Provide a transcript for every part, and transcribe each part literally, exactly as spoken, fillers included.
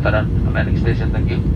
tanan next station. Thank you.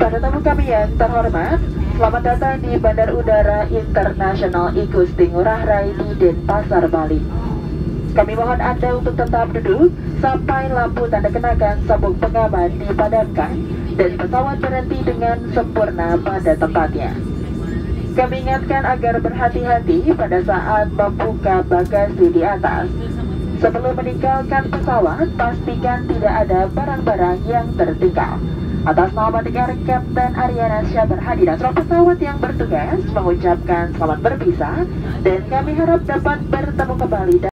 Para tamu kami yang terhormat, selamat datang di Bandar Udara Internasional Igusti Ngurah Rai di Denpasar, Bali. Kami mohon Anda untuk tetap duduk sampai lampu tanda kenakan sabuk pengaman dipadamkan dan pesawat berhenti dengan sempurna pada tempatnya. Kami ingatkan agar berhati-hati pada saat membuka bagasi di atas. Sebelum meninggalkan pesawat, pastikan tidak ada barang-barang yang tertinggal. Atas nama Batik Air Kapten Ariana Syabar Hadi dan seluruh pesawat yang bertugas mengucapkan selamat berpisah dan kami harap dapat bertemu kembali.